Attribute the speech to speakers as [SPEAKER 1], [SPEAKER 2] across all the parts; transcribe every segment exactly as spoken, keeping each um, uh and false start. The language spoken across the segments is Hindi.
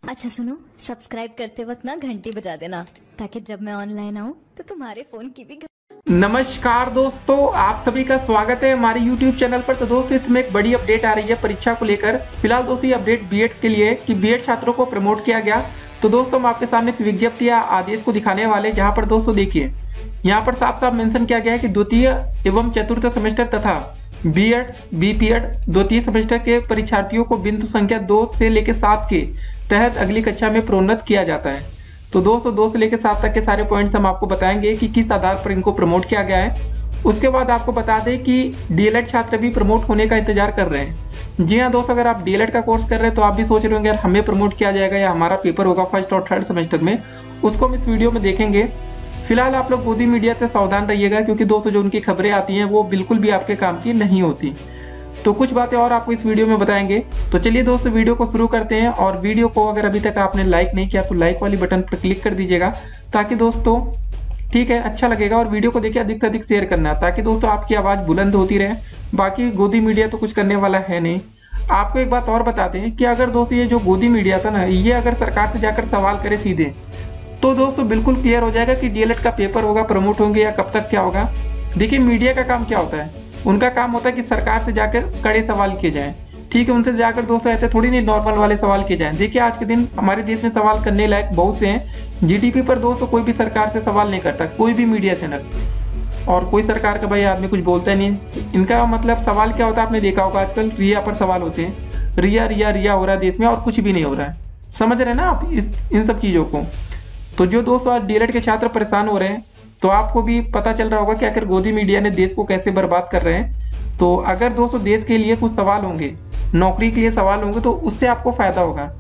[SPEAKER 1] अच्छा सुनो, सब्सक्राइब करते वक्त ना घंटी बजा देना ताकि जब मैं ऑनलाइन आऊँ तो तुम्हारे फोन की भी घ...
[SPEAKER 2] नमस्कार दोस्तों, आप सभी का स्वागत है हमारे यूट्यूब चैनल पर। तो दोस्तों इसमें एक बड़ी अपडेट आ रही है परीक्षा को लेकर। फिलहाल दोस्तों ये अपडेट बीएड के लिए कि बीएड छात्रों को प्रमोट किया गया। तो दोस्तों हम आपके सामने एक विज्ञप्ति या आदेश को दिखाने वाले, जहां पर दोस्तों देखिए यहाँ पर साफ साफ मेंशन किया गया है कि द्वितीय एवं चतुर्थ सेमेस्टर तथा बीएड बीपीएड द्वितीय सेमेस्टर के परीक्षार्थियों को बिंदु संख्या दो से लेकर सात के तहत अगली कक्षा में प्रोन्नत किया जाता है। तो दोस्तों दो से लेकर सात तक के सारे पॉइंट्स हम आपको बताएंगे कि किस आधार पर इनको प्रमोट किया गया है। उसके बाद आपको बता दें कि डीएलएड छात्र भी प्रमोट होने का इंतजार कर रहे हैं। जी हाँ दोस्तों, अगर आप डीएलएड का कोर्स कर रहे हैं तो आप भी सोच रहे होंगे यार हमें प्रमोट किया जाएगा या हमारा पेपर होगा फर्स्ट और थर्ड सेमेस्टर में, उसको हम इस वीडियो में देखेंगे। फिलहाल आप लोग गोदी मीडिया से सावधान रहिएगा, क्योंकि दोस्तों जो उनकी खबरें आती हैं वो बिल्कुल भी आपके काम की नहीं होती। तो कुछ बातें और आपको इस वीडियो में बताएंगे। तो चलिए दोस्तों वीडियो को शुरू करते हैं। और वीडियो को अगर अभी तक आपने लाइक नहीं किया तो लाइक वाली बटन पर क्लिक कर दीजिएगा, ताकि दोस्तों ठीक है अच्छा लगेगा। और वीडियो को देखिए अधिक से अधिक शेयर करना, ताकि दोस्तों आपकी आवाज़ बुलंद होती रहे। बाकी गोदी मीडिया तो कुछ करने वाला है नहीं। आपको एक बात और बताते हैं कि अगर दोस्तों ये जो गोदी मीडिया था ना, ये अगर सरकार से जाकर सवाल करे सीधे, तो दोस्तों बिल्कुल क्लियर हो जाएगा कि डीएलएड का पेपर होगा, प्रमोट होंगे या कब तक क्या होगा। देखिए मीडिया का काम क्या होता है, उनका काम होता है कि सरकार से जाकर कड़े सवाल किए जाएं। ठीक है, उनसे जाकर दोस्तों ऐसे थोड़ी नहीं नॉर्मल वाले सवाल किए जाएं। देखिए आज के दिन हमारे देश में सवाल करने लायक बहुत से हैं। जीडीपी पर दोस्तों कोई भी सरकार से सवाल नहीं करता, कोई भी मीडिया चैनल, और कोई सरकार का भाई आदमी कुछ बोलता नहीं है। इनका मतलब सवाल क्या होता है, आपने देखा होगा आजकल रिया पर सवाल होते हैं। रिया रिया रिया हो रहा है देश में और कुछ भी नहीं हो रहा है। समझ रहे हैं ना आप इस इन सब चीज़ों को। तो जो दोस्तों आज डीएलएड के छात्र परेशान हो रहे हैं, तो आपको भी पता चल रहा होगा कि आखिर गोदी मीडिया ने देश को कैसे बर्बाद कर रहे हैं। तो अगर दोस्तों देश के लिए कुछ सवाल होंगे, नौकरी के लिए सवाल होंगे, तो उससे आपको फायदा होगा।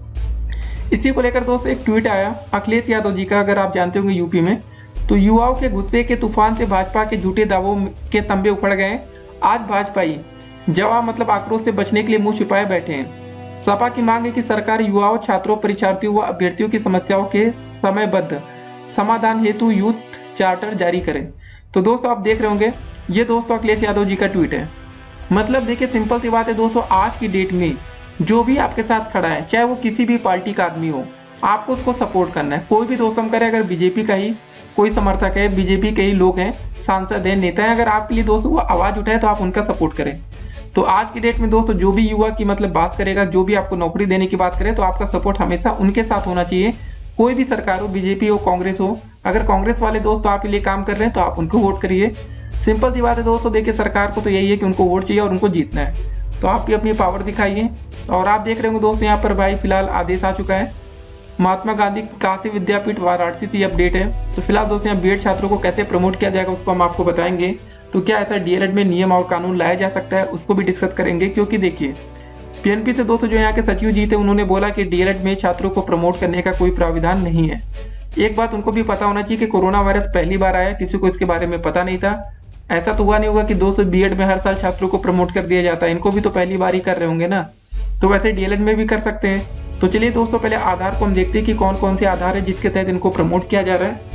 [SPEAKER 2] इसी को लेकर दोस्तों एक ट्वीट आया अखिलेश यादव जी का, अगर आप जानते होंगे यूपी में। तो युवाओं के गुस्से के तूफान से भाजपा के झूठे दावों के तंबे उखड़ गए। आज भाजपाई जवाब मतलब आक्रोश से बचने के लिए मुंह छिपाए बैठे हैं। सपा की मांग है कि सरकार युवाओं, छात्रों, परीक्षार्थियों व अभ्यर्थियों की समस्याओं के समयबद्ध समाधान हेतु यूथ चार्टर जारी करें। तो दोस्तों आप देख रहे होंगे, ये दोस्तों अखिलेश यादव जी का ट्वीट है। मतलब देखिए सिंपल सी बात है दोस्तों, आज की डेट में जो भी आपके साथ खड़ा है, चाहे वो किसी भी पार्टी का आदमी हो, आपको उसको सपोर्ट करना है। कोई भी दोस्तों करे, अगर बीजेपी का ही कोई समर्थक है, बीजेपी के ही लोग हैं, सांसद हैं, नेता हैं, अगर आपके लिए दोस्तों वो आवाज़ उठाए तो आप उनका सपोर्ट करें। तो आज की डेट में दोस्तों जो भी युवा की मतलब बात करेगा, जो भी आपको नौकरी देने की बात करे, तो आपका सपोर्ट हमेशा उनके साथ होना चाहिए। कोई भी सरकार हो, बीजेपी हो, कांग्रेस हो, अगर कांग्रेस वाले दोस्त आपके लिए काम कर रहे हैं तो आप उनको वोट करिए। सिंपल सी बात है दोस्तों। देखिए सरकार को तो यही है कि उनको वोट चाहिए और उनको जीतना है, तो आप भी अपनी पावर दिखाइए। और आप देख रहे होंगे दोस्तों यहाँ पर भाई फिलहाल आदेश आ चुका है। महात्मा गांधी काशी विद्यापीठ वाराणसी से अपडेट है। तो फिलहाल दोस्तों यहाँ बीएड छात्रों को कैसे प्रमोट किया जाएगा उसको हम आपको बताएंगे। तो क्या ऐसा डीएलएड में नियम और कानून लाया जा सकता है, उसको भी डिस्कस करेंगे। क्योंकि देखिए पीएनपी से दोस्तों जो यहाँ के सचिव जी थे, उन्होंने बोला कि डीएलएड में छात्रों को प्रमोट करने का कोई प्राविधान नहीं है। एक बात उनको भी पता होना चाहिए कि कोरोना वायरस पहली बार आया, किसी को इसके बारे में पता नहीं था। ऐसा तो हुआ नहीं होगा कि दोस्तों बीएड में हर साल छात्रों को प्रमोट कर दिया जाता है। इनको भी तो पहली बार ही कर रहे होंगे ना, तो वैसे डीएलएड में भी कर सकते हैं। तो चलिए दोस्तों पहले आधार को हम देखते हैं कि कौन कौन से आधार है जिसके तहत इनको प्रमोट किया जा रहा है।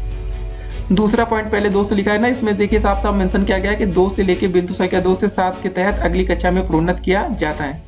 [SPEAKER 2] दूसरा पॉइंट पहले दोस्तों लिखा है ना, इसमें देखिए साफ साफ मेंशन किया गया है कि दो से लेकर बिंदु संख्या दो से सात के तहत अगली कक्षा में प्रोन्नत किया जाता है।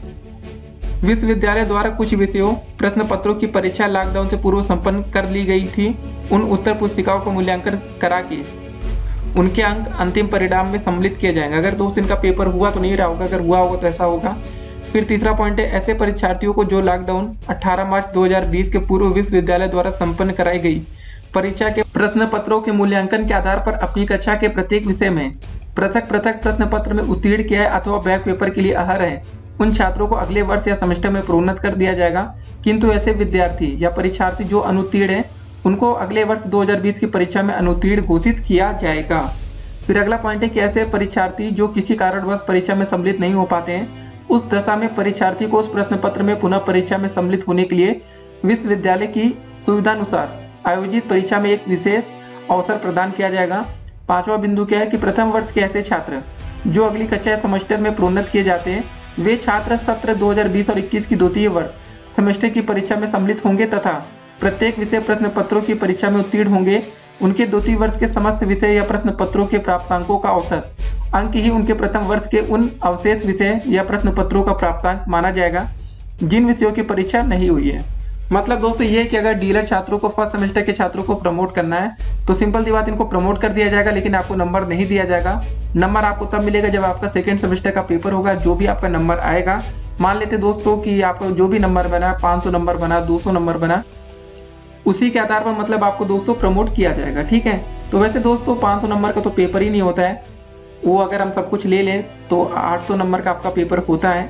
[SPEAKER 2] विश्वविद्यालय द्वारा कुछ विषयों प्रश्न पत्रों की परीक्षा लॉकडाउन से पूर्व संपन्न कर ली गई थी। उन उत्तर पुस्तिकाओं का मूल्यांकन करा के उनके अंक अंतिम परिणाम में सम्मिलित किए जाएंगे। अगर दोस्त इनका पेपर हुआ तो नहीं रहा होगा, अगर हुआ होगा तो ऐसा होगा। फिर तीसरा पॉइंट है, ऐसे परीक्षार्थियों को जो लॉकडाउन अठारह मार्च दो हज़ार बीस के पूर्व विश्वविद्यालय द्वारा संपन्न कराई गई परीक्षा के प्रश्न पत्रों के मूल्यांकन के आधार पर अपनी कक्षा के प्रत्येक विषय में पृथक पृथक प्रश्न पत्र में उत्तीर्ण किया है अथवा बैक पेपर के लिए अर्ह है, उन छात्रों को अगले वर्ष या सेमेस्टर में प्रोन्नत कर दिया जाएगा। किंतु ऐसे विद्यार्थी या परीक्षार्थी जो अनुत्तीर्ण हैं, उनको अगले वर्ष दो हज़ार बीस की परीक्षा में अनुत्तीर्ण घोषित किया जाएगा। फिर अगला पॉइंट है कि ऐसे परीक्षार्थी जो किसी कारणवश परीक्षा में सम्मिलित नहीं हो पाते हैं, उस दशा में परीक्षार्थी को उस प्रश्न पत्र में पुनः परीक्षा में सम्मिलित होने के लिए विश्वविद्यालय की सुविधानुसार आयोजित परीक्षा में एक विशेष अवसर प्रदान किया जाएगा। पांचवा बिंदु क्या है कि प्रथम वर्ष के ऐसे छात्र जो अगली कक्षा या सेमेस्टर में प्रोन्नत किए जाते हैं, वे छात्र सत्र दो हज़ार बीस और इक्कीस की द्वितीय वर्ष सेमेस्टर की परीक्षा में सम्मिलित होंगे तथा प्रत्येक विषय प्रश्न पत्रों की परीक्षा में उत्तीर्ण होंगे। उनके द्वितीय वर्ष के समस्त विषय या प्रश्न पत्रों के प्राप्तांकों का औसत अंक ही उनके प्रथम वर्ष के उन अवशेष विषय या प्रश्न पत्रों का प्राप्तांक माना जाएगा। जिन विषयों की परीक्षा नहीं हुई है। मतलब दोस्तों ये है कि अगर डीएलएड छात्रों को फर्स्ट सेमेस्टर के छात्रों को प्रमोट करना है तो सिंपल सी बात, इनको प्रमोट कर दिया जाएगा, लेकिन आपको नंबर नहीं दिया जाएगा। नंबर आपको तब मिलेगा जब आपका सेकेंड सेमेस्टर का पेपर होगा। जो भी आपका नंबर आएगा, मान लेते दोस्तों कि आपका जो भी नंबर बना, पाँच सौ नंबर बना, दो सौ नंबर बना, उसी के आधार पर मतलब आपको दोस्तों प्रमोट किया जाएगा। ठीक है, तो वैसे दोस्तों पाँच सौ नंबर का तो पेपर ही नहीं होता है, वो अगर हम सब कुछ ले लें तो आठ सौ नंबर का आपका पेपर होता है,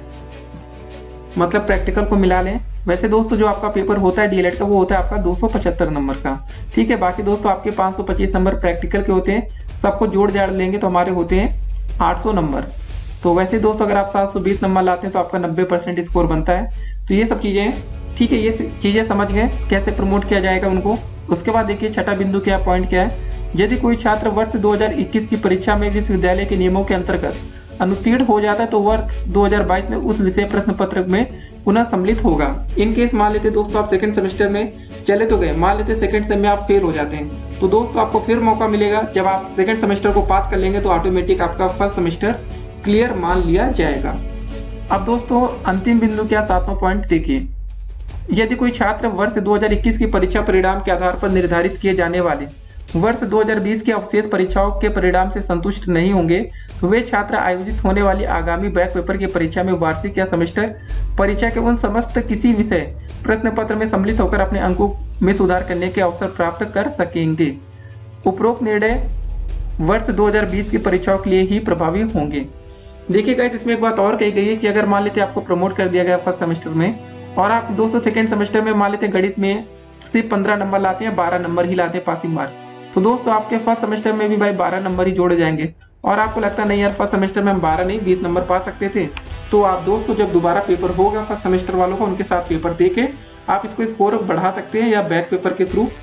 [SPEAKER 2] मतलब प्रैक्टिकल को मिला लें। वैसे दोस्तों जो आपका पेपर होता है डीएलएड का वो होता है आपका दो सौ पचहत्तर नंबर का। ठीक है, बाकी दोस्तों आपके पाँच सौ पच्चीस नंबर प्रैक्टिकल के होते हैं, सबको जोड़ जाड़ लेंगे तो हमारे होते हैं आठ सौ नंबर। तो वैसे दोस्तों अगर आप सात सौ बीस नंबर लाते हैं तो आपका नब्बे परसेंट स्कोर बनता है। तो ये सब चीज़ें, ठीक है, ये चीज़ें समझ गए कैसे प्रमोट किया जाएगा उनको। उसके बाद देखिए छठा बिंदु क्या पॉइंट क्या है, यदि कोई छात्र वर्ष दो हज़ार इक्कीस की परीक्षा में विश्वविद्यालय के नियमों के अंतर्गत अनुत्तीर्ण हो जाता है तो वर्ष दो हज़ार बाईस में उस विषय प्रश्न पत्र में पुनः सम्मिलित होगा। इन केस मान लेते दोस्तों आप सेकंड सेमेस्टर में चले तो गए, मान लेते सेकंड सेम में आप फेल हो जाते हैं, तो दोस्तों आपको फिर मौका मिलेगा। जब आप सेकंड सेमेस्टर को पास कर लेंगे तो ऑटोमेटिक आपका फर्स्ट सेमेस्टर क्लियर मान लिया जाएगा। अब दोस्तों अंतिम बिंदु क्या, सातवां पॉइंट देखिए, यदि कोई छात्र वर्ष दो हज़ार इक्कीस की परीक्षा परिणाम के आधार पर निर्धारित किए जाने वाले वर्ष दो हज़ार बीस की अवशेष परीक्षाओं के परिणाम से संतुष्ट नहीं होंगे तो वे छात्र आयोजित होने वाली आगामी बैक पेपर की परीक्षा में वार्षिक या सेमेस्टर परीक्षा के उन समस्त किसी विषय प्रश्न पत्र में सम्मिलित होकर अपने अंकों में सुधार करने के अवसर प्राप्त कर सकेंगे। उपरोक्त निर्णय वर्ष दो हज़ार बीस की परीक्षाओं के लिए ही प्रभावी होंगे। देखिए गाइस, इसमें एक बात और कही गई है कि अगर मान लेते आपको प्रमोट कर दिया गया फर्स्ट सेमेस्टर में और आप दोस्तों सेकेंड सेमेस्टर में मान लेते गणित में सिर्फ पंद्रह नंबर लाते हैं, बारह नंबर ही लाते हैं पासिंग मार्क, तो दोस्तों आपके फर्स्ट सेमेस्टर में भी भाई बारह नंबर ही जोड़े जाएंगे। और आपको लगता नहीं यार फर्स्ट सेमेस्टर में हम बारह नहीं बीस नंबर पा सकते थे, तो आप दोस्तों जब दोबारा पेपर होगा फर्स्ट सेमेस्टर वालों को, उनके साथ पेपर दे के आप इसको स्कोर बढ़ा सकते हैं या बैक पेपर के थ्रू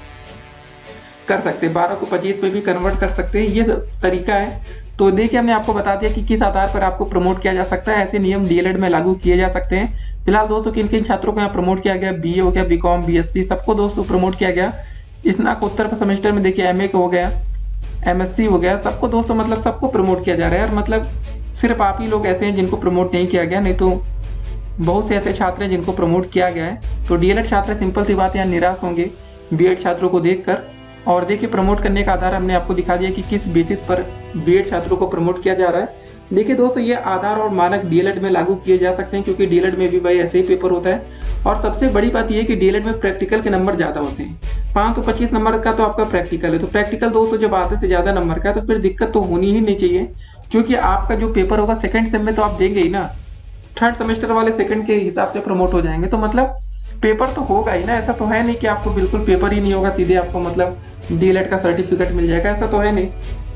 [SPEAKER 2] कर सकते हैं, बारह को पच्चीस पे भी कन्वर्ट कर सकते हैं, ये तरीका है। तो देखिए हमने आपको बता दिया कि किस आधार पर आपको प्रमोट किया जा सकता है। ऐसे नियम डीएलएड में लागू किए जा सकते हैं। फिलहाल दोस्तों किन किन छात्रों को यहाँ प्रमोट किया गया, बीए हो गया, बीकॉम, बीएससी, सबको दोस्तों प्रमोट किया गया। स्नातकोत्तर सेमेस्टर में देखिए एमए को हो गया, एमएससी हो गया, सबको दोस्तों मतलब सबको प्रमोट किया जा रहा है यार। मतलब सिर्फ आप ही लोग ऐसे हैं जिनको प्रमोट नहीं किया गया, नहीं तो बहुत से ऐसे छात्र हैं जिनको प्रमोट किया गया है। तो डीएलएड छात्र सिंपल सी बात यहाँ निराश होंगे बीएड छात्रों को देखकर। और देखिए प्रमोट करने का आधार हमने आपको दिखा दिया कि किस बेसिस पर बीएड छात्रों को प्रमोट किया जा रहा है। देखिए दोस्तों ये आधार और मानक डीएलएड में लागू किए जा सकते हैं, क्योंकि डीएलएड में भी भाई ऐसे ही पेपर होता है। और सबसे बड़ी बात यह है कि डीएलएड में प्रैक्टिकल के नंबर ज़्यादा होते हैं। पाँच सौ पच्चीस नंबर का तो आपका प्रैक्टिकल है, तो प्रैक्टिकल दोस्तों जब आधे से ज़्यादा नंबर का है तो फिर दिक्कत तो होनी ही नहीं चाहिए, क्योंकि आपका जो पेपर होगा सेकेंड सेम में तो आप देंगे ही ना, थर्ड सेमेस्टर वाले सेकेंड के हिसाब से प्रमोट हो जाएंगे, तो मतलब पेपर तो होगा ही ना। ऐसा तो है नहीं कि आपको बिल्कुल पेपर ही नहीं होगा, सीधे आपको मतलब डीएलएड का सर्टिफिकेट मिल जाएगा, ऐसा तो है नहीं।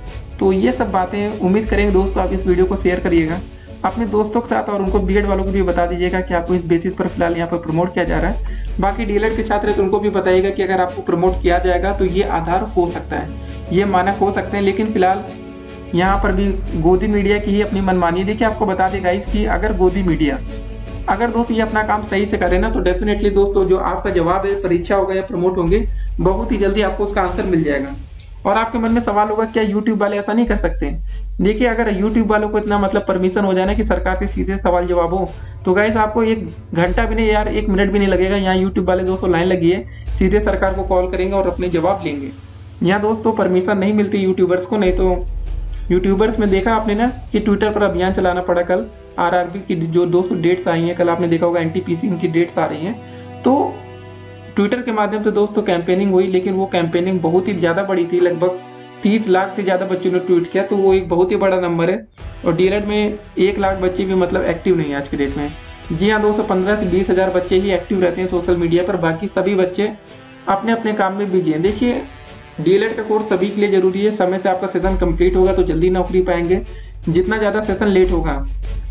[SPEAKER 2] तो ये सब बातें उम्मीद करेंगे दोस्तों आप इस वीडियो को शेयर करिएगा अपने दोस्तों के साथ, और उनको बीएड वालों को भी बता दीजिएगा कि आपको इस बेसिस पर फिलहाल यहाँ पर प्रमोट किया जा रहा है। बाकी डीएलएड के छात्र हैं तो उनको भी बताइएगा कि अगर आपको प्रमोट किया जाएगा तो ये आधार हो सकता है, ये मानक हो सकते हैं। लेकिन फिलहाल यहाँ पर भी गोदी मीडिया की ही अपनी मनमानी। देखिए आपको बता देगा इसकी, अगर गोदी मीडिया अगर दोस्तों ये अपना काम सही से करे ना तो डेफिनेटली दोस्तों जो आपका जवाब है परीक्षा होगा या प्रमोट होंगे बहुत ही जल्दी आपको उसका आंसर मिल जाएगा। और आपके मन में सवाल होगा क्या यूट्यूब वाले ऐसा नहीं कर सकते हैं? देखिए अगर यूट्यूब वालों को इतना मतलब परमिशन हो जाए ना कि सरकार से सीधे सवाल जवाब हो, तो गाइस आपको एक घंटा भी नहीं यार, एक मिनट भी नहीं लगेगा। यहाँ यूट्यूब वाले दोस्तों लाइन लगी है, सीधे सरकार को कॉल करेंगे और अपने जवाब लेंगे। यहाँ दोस्तों परमिशन नहीं मिलती यूट्यूबर्स को, नहीं तो यूट्यूबर्स में देखा आपने ना कि ट्विटर पर अभियान चलाना पड़ा। कल आरआरबी की जो दोस्तों डेट्स आई हैं, कल आपने देखा होगा एनटीपीसी इनकी डेट्स आ रही हैं, तो ट्विटर के माध्यम से दोस्तों कैंपेनिंग हुई, लेकिन वो कैंपेनिंग बहुत ही ज़्यादा बड़ी थी, लगभग तीस लाख से ज़्यादा बच्चों ने ट्वीट किया, तो वो एक बहुत ही बड़ा नंबर है। और डीएलएड में एक लाख बच्चे भी मतलब एक्टिव नहीं है आज के डेट में। जी हाँ दोस्तों, पंद्रह से बीस हज़ार बच्चे ही एक्टिव रहते हैं सोशल मीडिया पर, बाकी सभी बच्चे अपने अपने काम में बिजी हैं। देखिए डीएलएड का कोर्स सभी के लिए जरूरी है। समय से आपका सेशन कंप्लीट होगा तो जल्दी नौकरी पाएंगे, जितना ज़्यादा सेशन लेट होगा।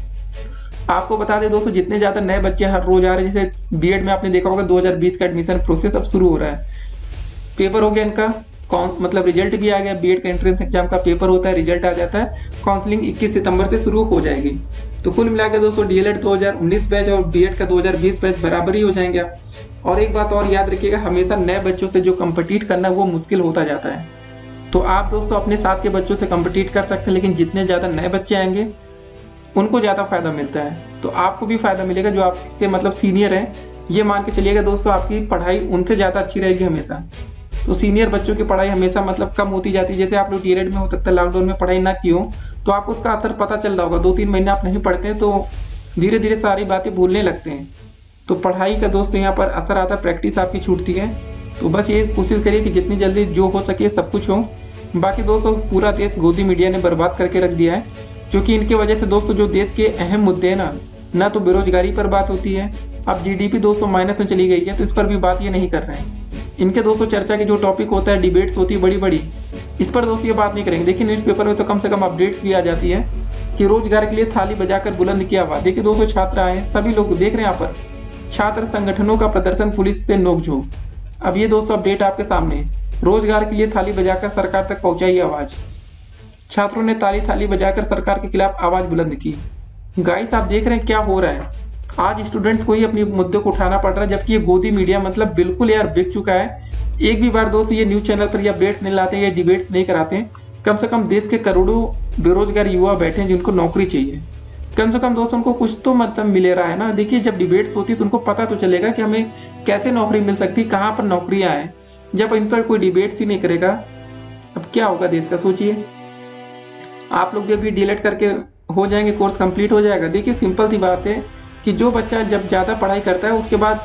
[SPEAKER 2] आपको बता दें दोस्तों जितने ज़्यादा नए बच्चे हर रोज आ रहे हैं, जैसे बीएड में आपने देखा होगा दो हज़ार बीस का एडमिशन प्रोसेस अब शुरू हो रहा है। पेपर हो गया इनका, कौन मतलब रिजल्ट भी आ गया, बीएड का एंट्रेंस एग्जाम का पेपर होता है, रिजल्ट आ जाता है, काउंसलिंग इक्कीस सितंबर से शुरू हो जाएगी। तो कुल मिलाकर दोस्तों डीएलएड दो हज़ार उन्नीस बैच और बीएड का दो हज़ार बीस बैच बराबर ही हो जाएंगे। और एक बात और याद रखिएगा, हमेशा नए बच्चों से जो कम्पिटिट करना वो मुश्किल होता जाता है। तो आप दोस्तों अपने साथ के बच्चों से कम्पिटिट कर सकते हैं, लेकिन जितने ज़्यादा नए बच्चे आएंगे उनको ज़्यादा फायदा मिलता है। तो आपको भी फायदा मिलेगा, जो आपके मतलब सीनियर हैं, ये मान के चलिएगा दोस्तों आपकी पढ़ाई उनसे ज़्यादा अच्छी रहेगी हमेशा। तो सीनियर बच्चों की पढ़ाई हमेशा मतलब कम होती जाती है। जैसे आप लोग डीएलएड में हो सकता है लॉकडाउन में पढ़ाई ना की हो, तो आपको उसका असर पता चल रहा होगा। दो तीन महीने आप नहीं पढ़ते हैं तो धीरे धीरे सारी बातें भूलने लगते हैं। तो पढ़ाई का दोस्त यहाँ पर असर आता है, प्रैक्टिस आपकी छूटती है। तो बस ये कोशिश करिए कि जितनी जल्दी जो हो सके सब कुछ हो। बाकी दोस्तों पूरा देश गोदी मीडिया ने बर्बाद करके रख दिया है, क्योंकि इनके वजह से दोस्तों जो देश के अहम मुद्दे हैं ना, ना तो बेरोजगारी पर बात होती है, अब जीडीपी दोस्तों माइनस में चली गई है तो इस पर भी बात ये नहीं कर रहे हैं। इनके दोस्तों चर्चा के जो टॉपिक होता है, डिबेट्स होती है बड़ी बड़ी, इस पर दोस्तों ये बात नहीं करेंगे। देखिए न्यूज़पेपर में तो कम से कम अपडेट्स भी आ जाती है कि रोजगार के लिए थाली बजाकर बुलंद किया आवाज। देखिए दोस्तों छात्र आए, सभी लोग देख रहे हैं यहाँ पर, छात्र संगठनों का प्रदर्शन, पुलिस से नोकझोंक। अब ये दोस्तों अपडेट आपके सामने है, रोजगार के लिए थाली बजाकर सरकार तक पहुंचाई आवाज। छात्रों ने ताली थाली बजाकर सरकार के खिलाफ आवाज बुलंद की। गाइस आप देख रहे हैं क्या हो रहा है, आज स्टूडेंट्स को ही अपने मुद्दे को उठाना पड़ रहा है, जबकि ये गोदी मीडिया मतलब बिल्कुल यार बिक चुका है। एक भी बार दोस्त ये न्यूज चैनल पर ये अपडेट्स नहीं लाते हैं, ये डिबेट्स नहीं कराते हैं। कम से कम देश के करोड़ों बेरोजगार युवा बैठे हैं जिनको नौकरी चाहिए, कम से कम दोस्तों उनको कुछ तो मतलब मिले रहा है ना। देखिए जब डिबेट्स होती है तो उनको पता तो चलेगा कि हमें कैसे नौकरी मिल सकती है, कहाँ पर नौकरियाँ हैं। जब इन पर कोई डिबेट्स ही नहीं करेगा, अब क्या होगा देश का, सोचिए। आप लोग भी अभी डीएलएड करके हो जाएंगे, कोर्स कंप्लीट हो जाएगा। देखिए सिंपल सी बात है कि जो बच्चा जब ज़्यादा पढ़ाई करता है उसके बाद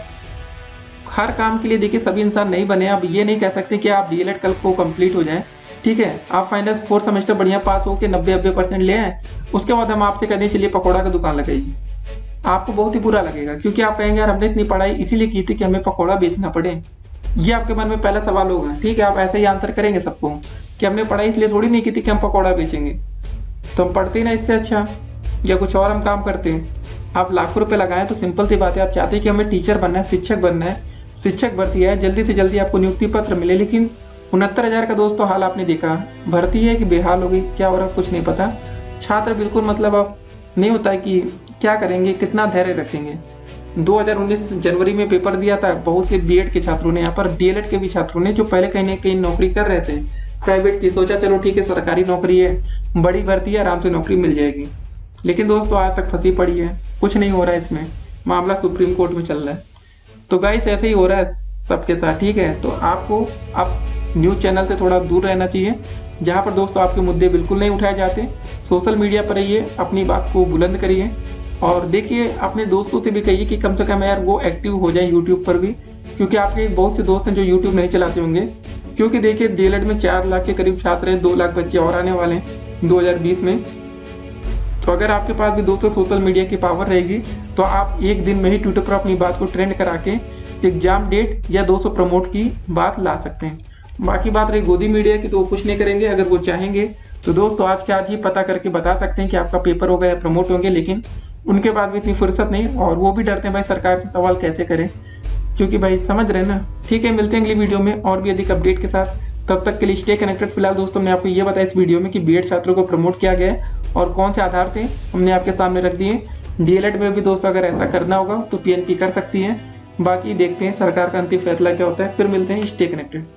[SPEAKER 2] हर काम के लिए, देखिए सभी इंसान नहीं बने। आप ये नहीं कह सकते कि आप डीएलएड कल को कंप्लीट हो जाए, ठीक है, आप फाइनल फोर्थ सेमेस्टर बढ़िया पास हो के नब्बे नब्बे परसेंट ले आए, उसके बाद हम आपसे कहते हैं चलिए पकौड़ा का दुकान लगाइए, आपको बहुत ही बुरा लगेगा, क्योंकि आप कहेंगे यार हमने इतनी पढ़ाई इसीलिए की थी कि हमें पकौड़ा बेचना पड़े। ये आपके मन में पहला सवाल होगा, ठीक है, आप ऐसे ही आंसर करेंगे सबको कि हमने पढ़ाई इसलिए थोड़ी नहीं की थी कि हम पकौड़ा बेचेंगे, तो हम पढ़ते ही ना इससे अच्छा, या कुछ और हम काम करते हैं। आप लाखों रुपए लगाएं तो सिंपल सी बात है, आप चाहते हैं कि हमें टीचर बनना है, शिक्षक बनना है, शिक्षक भर्ती है, जल्दी से जल्दी आपको नियुक्ति पत्र मिले, लेकिन उनहत्तर हजार का दोस्तों हाल आपने देखा, भर्ती है कि बेहाल हो गई, क्या हो रहा कुछ नहीं पता। छात्र बिल्कुल मतलब अब नहीं होता है कि क्या करेंगे, कितना धैर्य रखेंगे। दो हज़ार उन्नीस जनवरी में पेपर दिया था बहुत से बीएड के छात्रों ने, यहाँ पर डीएलएड के भी छात्रों ने, जो पहले कहीं ना कहीं नौकरी कर रहे थे प्राइवेट की, सोचा चलो ठीक है सरकारी नौकरी है, बड़ी भर्ती है, आराम से नौकरी मिल जाएगी। लेकिन दोस्तों आज तक फंसी पड़ी है, कुछ नहीं हो रहा है, इसमें मामला सुप्रीम कोर्ट में चल रहा है। तो गाइस ऐसे ही हो रहा है सबके साथ, ठीक है। तो आपको अब न्यूज़ चैनल से थोड़ा दूर रहना चाहिए, जहाँ पर दोस्तों आपके मुद्दे बिल्कुल नहीं उठाए जाते। सोशल मीडिया पर रहिए, अपनी बात को बुलंद करिए, और देखिए अपने दोस्तों से भी कहिए कि कम से कम यार वो एक्टिव हो जाए यूट्यूब पर भी, क्योंकि आपके बहुत से दोस्त हैं जो यूट्यूब नहीं चलाते होंगे। क्योंकि देखिए डीएलएड में चार लाख के करीब छात्र हैं, दो लाख बच्चे और आने वाले हैं दो हज़ार बीस में। तो अगर आपके पास भी दोस्तों सोशल मीडिया की पावर रहेगी तो आप एक दिन में ही ट्विटर पर अपनी बात को ट्रेंड करा के एग्जाम डेट या दोस्तों प्रमोट की बात ला सकते हैं। बाकी बात रही गोदी मीडिया की, तो वो कुछ नहीं करेंगे। अगर वो चाहेंगे तो दोस्तों आज के आज ही पता करके बता सकते हैं कि आपका पेपर होगा या प्रमोट होंगे, लेकिन उनके बाद भी इतनी फुर्सत नहीं, और वो भी डरते हैं भाई सरकार से सवाल कैसे करें, क्योंकि भाई समझ रहे हैं ना। ठीक है, मिलते हैं अगली वीडियो में और भी अधिक अपडेट के साथ, तब तक के लिए स्टे कनेक्टेड। फिलहाल दोस्तों हमने आपको ये बताया इस वीडियो में कि बीएड छात्रों को प्रमोट किया गया है और कौन से आधार थे हमने आपके सामने रख दिए। डीएलएड में भी दोस्तों अगर ऐसा करना होगा तो पीएनपी कर सकती है। बाकी देखते हैं सरकार का अंतिम फैसला क्या होता है। फिर मिलते हैं, स्टे कनेक्टेड।